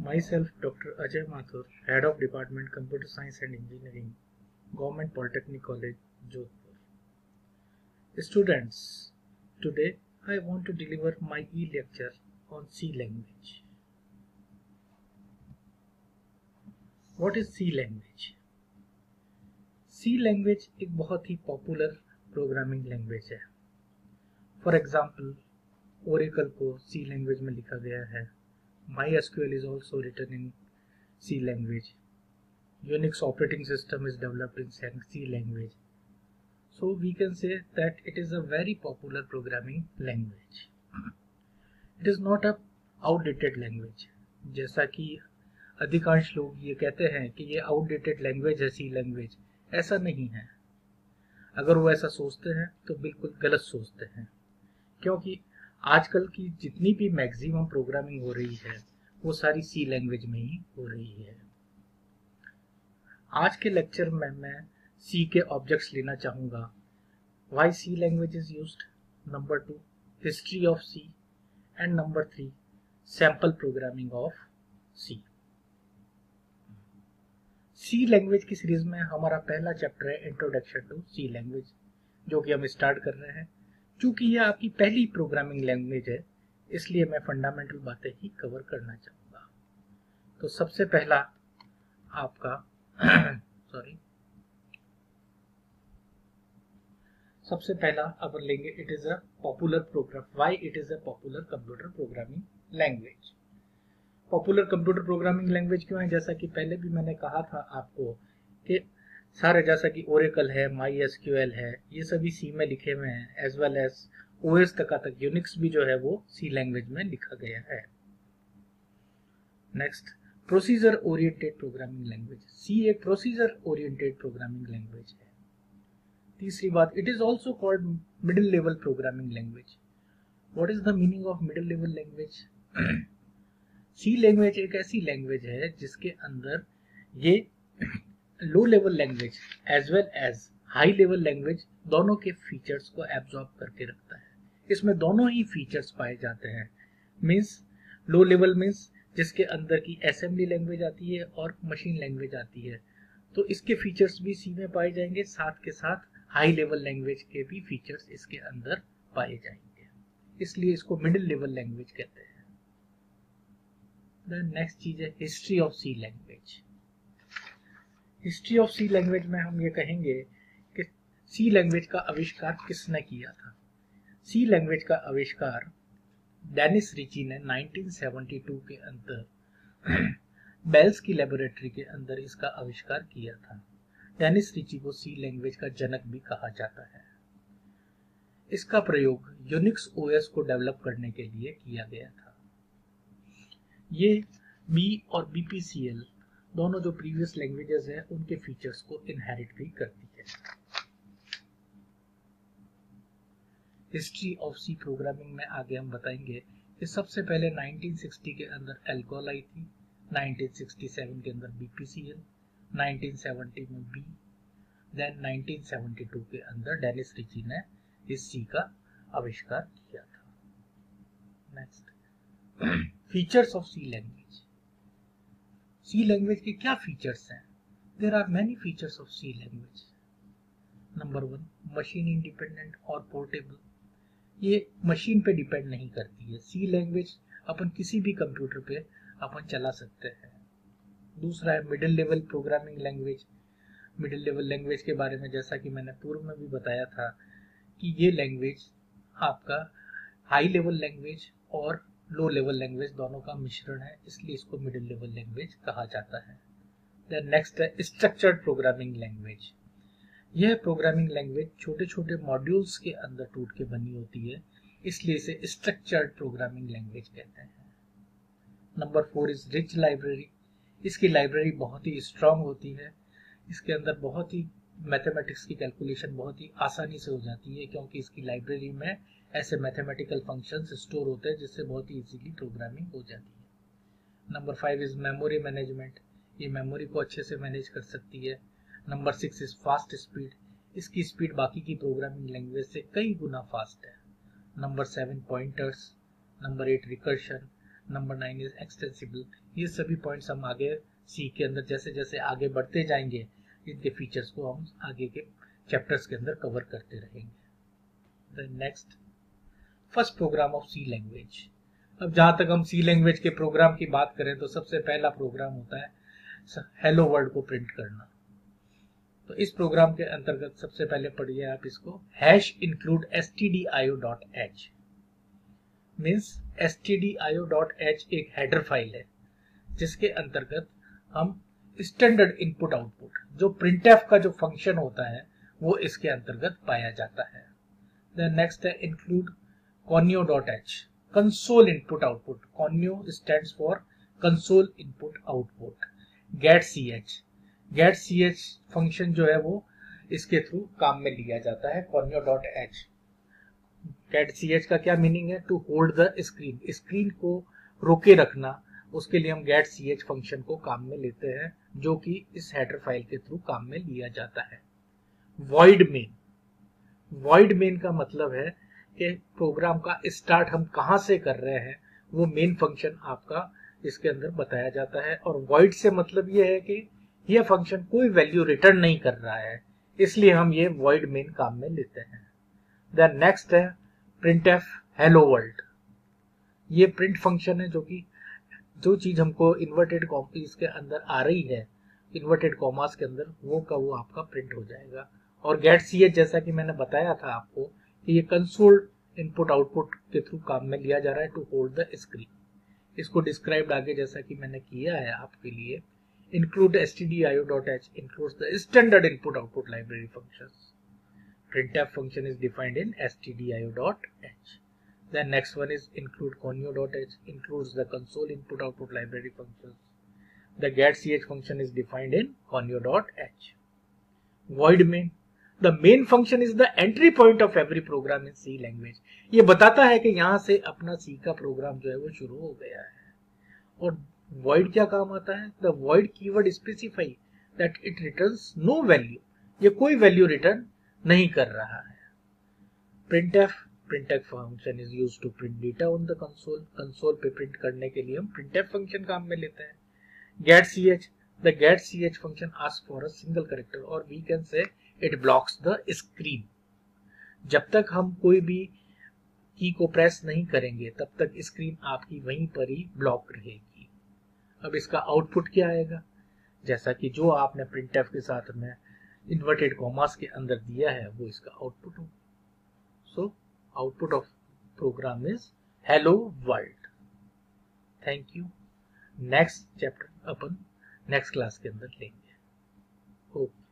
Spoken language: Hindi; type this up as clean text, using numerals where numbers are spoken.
Myself, Dr. Ajay Mathur, Head of Department Computer Science and Engineering, Government Polytechnic College, Jodhpur. Students, today I want to deliver my e-lecture on C language. What is C language? C language एक बहुत ही पॉपुलर प्रोग्रामिंग लैंग्वेज है. फॉर एग्जाम्पल, ओरेकल को C लैंग्वेज में लिखा गया है. MySQL is also written in C language. Unix operating system is developed in C language. So we can say that it is a very popular programming language. It is not a outdated language. जैसा कि अधिकांश लोग ये कहते हैं कि ये outdated language है C language, ऐसा नहीं है. अगर वो ऐसा सोचते हैं तो बिल्कुल गलत सोचते हैं, क्योंकि आजकल की जितनी भी मैक्सिमम प्रोग्रामिंग हो रही है वो सारी सी लैंग्वेज में ही हो रही है. आज के लेक्चर में मैं सी के ऑब्जेक्ट्स लेना चाहूँगा. Why C language is used, नंबर 2 history of C, and number 3 sample programming of C. C language की सीरीज में हमारा पहला चैप्टर है इंट्रोडक्शन टू सी लैंग्वेज, जो कि हम स्टार्ट कर रहे हैं. चूंकि यह आपकी पहली प्रोग्रामिंग लैंग्वेज है, इसलिए मैं फंडामेंटल बातें ही कवर करना चाहूँगा. तो सबसे पहला आपका सबसे पहला अपन लेंगे it is a popular program. Why it is a popular computer programming language. Popular computer programming language क्यों है? जैसा कि पहले भी मैंने कहा था आपको कि सारे, जैसा कि ओरेकल है, MySQL है, ये सभी सी में लिखे हुए हैं, एज वेल एज OS तक यूनिक्स भी जो है वो सी लैंग्वेज में लिखा गया है. Next, procedure oriented programming language. C एक प्रोसीजर ओरिएंटेड प्रोग्रामिंग लैंग्वेज है. तीसरी बात, it is also called middle level programming language. What is the meaning of middle level language? C language एक ऐसी लैंग्वेज है जिसके अंदर ये low level language as well as high level language दोनों के फीचर्स को एब्जॉर्ब करके रखता है. इसमें दोनों ही फीचर्स पाए जाते हैं. मीन्स लो लेवल मीन्स जिसके अंदर की असेंबली लैंग्वेज आती है और मशीन लैंग्वेज आती है, तो इसके फीचर्स भी सी में पाए जाएंगे. साथ के साथ हाई लेवल लैंग्वेज के भी फीचर्स इसके अंदर पाए जाएंगे, इसलिए इसको मिडिल लेवल लैंग्वेज कहते हैं. नेक्स्ट चीज है history of C language. History of C language में हम ये कहेंगे कि सी लैंग्वेज का आविष्कार किसने किया था. सी लैंग्वेज का आविष्कार डेनिस रिची ने 1972 के अंदर बेल्स की लेबोरेटरी के अंदर इसका आविष्कार किया था. डेनिस रिची को सी लैंग्वेज का जनक भी कहा जाता है. इसका प्रयोग यूनिक्स OS को डेवलप करने के लिए किया गया था. ये बी और BPCL दोनों जो प्रीवियस लैंग्वेजेस हैं उनके फीचर्स को इनहेरिट भी करती है. हिस्ट्री ऑफ सी प्रोग्रामिंग में आगे हम बताएंगे कि सबसे पहले 1960 के अंदर एल्कोल आई थी, 1967 के अंदर BPCL, 1970 में बी, देन 1972 के अंदर डेनिस रिची ने इस सी का आविष्कार किया था. Next, features of C language. C language के क्या फीचर्स हैं? There are many features of C language. Number 1, machine independent और पोर्टेबल. ये मशीन पे डिपेंड नहीं करती है. सी लैंग्वेज अपन किसी भी कंप्यूटर पे अपन चला सकते हैं. दूसरा है middle level programming language. Middle level language के बारे में जैसा कि मैंने पूर्व में भी बताया था कि ये लैंग्वेज आपका हाई लेवल लैंग्वेज और लो लेवल लैंग्वेज दोनों का मिश्रण है, इसलिए इसको मिडिल लेवल लैंग्वेज कहा जाता है. देन नेक्स्ट है स्ट्रक्चर्ड प्रोग्रामिंग लैंग्वेज. यह प्रोग्रामिंग लैंग्वेज छोटे छोटे मॉड्यूल्स के अंदर टूट के बनी होती है, इसलिए इसे स्ट्रक्चर्ड प्रोग्रामिंग लैंग्वेज कहते हैं. Number 4 is rich library. इसकी लाइब्रेरी बहुत ही स्ट्रांग होती है. इसके अंदर बहुत ही मैथमेटिक्स की कैलकुलेशन बहुत ही आसानी से हो जाती है, क्योंकि इसकी लाइब्रेरी में ऐसे मैथमेटिकल फंक्शंस स्टोर होते हैं जिससे बहुत ही इजीली प्रोग्रामिंग हो जाती है. Number 5 is memory management. ये मेमोरी को अच्छे से मैनेज कर सकती है. Number 6 is fast speed. इसकी स्पीड बाकी की प्रोग्रामिंग लैंग्वेज से कई गुना फास्ट है. Number 7 pointers. Number 8 recursion. Number 9 is extensible. ये सभी पॉइंट्स हम आगे सी के अंदर जैसे जैसे आगे बढ़ते जाएंगे इनके फीचर्स को हम आगे के चैप्टर्स के अंदर कवर करते रहेंगे। The next first program of C language. अब जहां तक हम सी लैंग्वेज के प्रोग्राम की बात करें तो सबसे पहला प्रोग्राम होता है हेलो वर्ल्ड को प्रिंट करना। तो इस प्रोग्राम के अंतर्गत सबसे पहले पढ़िए आप इसको, hash include stdio.h means stdio.h एक हेडर फाइल है जिसके अंतर्गत हम स्टैंडर्ड इनपुट आउटपुट जो प्रिंटफ का जो फंक्शन होता है वो इसके अंतर्गत पाया जाता है। देन नेक्स्ट है include conio.h console input output. conio stands for console input output. get.ch function जो है वो इसके थ्रू काम में लिया जाता है conio.h। get.ch का क्या मीनिंग है? To hold the screen, screen को रोके रखना, उसके लिए हम get.ch फंक्शन को काम में लेते हैं जो कि इस हेडर फाइल के थ्रू काम में लिया जाता है। void main, void main का मतलब है कि प्रोग्राम का स्टार्ट हम कहां से कर रहे हैं वो मेन फंक्शन आपका इसके अंदर बताया जाता है। और void से मतलब ये है कि यह फंक्शन कोई वैल्यू रिटर्न नहीं कर रहा है, इसलिए हम ये void main काम में लेते हैं। देन नेक्स्ट है printf hello world। ये प्रिंट फंक्शन है जो कि जो चीज हमको इन्वर्टेड कॉमास के अंदर आ रही है, इन्वर्टेड कॉमास के अंदर वो का वो आपका प्रिंट हो जाएगा। और get.ch जैसा कि मैंने बताया था आपको कि ये कंसोल इनपुट आउटपुट के थ्रू काम में लिया जा रहा है टू होल्ड द स्क्रीन। इसको डिस्क्राइब आगे जैसा कि मैंने किया है आपके लिए, include stdio.h includes the standard input output library functions. printf function is defined in stdio.h. Then next one is include conio.h includes the console input output library functions. The get.ch function is defined in conio.h. void main, the main function is the entry point of every program in C language. ये बताता है कि यहाँ से अपना C का प्रोग्राम जो है वो शुरू हो गया है। और void क्या काम आता है? The void keyword specify that it returns no value, ये कोई वैल्यू रिटर्न नहीं कर रहा है। printf function is used to print data on the console, console पे प्रिंट करने के लिए हम printf फंक्शन काम में लेते हैं। get.ch, the get.ch function asks for a single character or we can say it blocks the screen। जब तक हम कोई भी की को प्रेस नहीं करेंगे तब तक स्क्रीन आपकी वहीं पर ही ब्लॉक रहेगी। अब इसका आउटपुट क्या आएगा? जैसा कि जो आपने printf के साथ में इन्वर्टेड कॉमास के अंदर दिया है वो इसका आउटपुट हो। So output of program is hello world. Thank you. Next chapter अपन नेक्स्ट क्लास के अंदर लेंगे। ओके।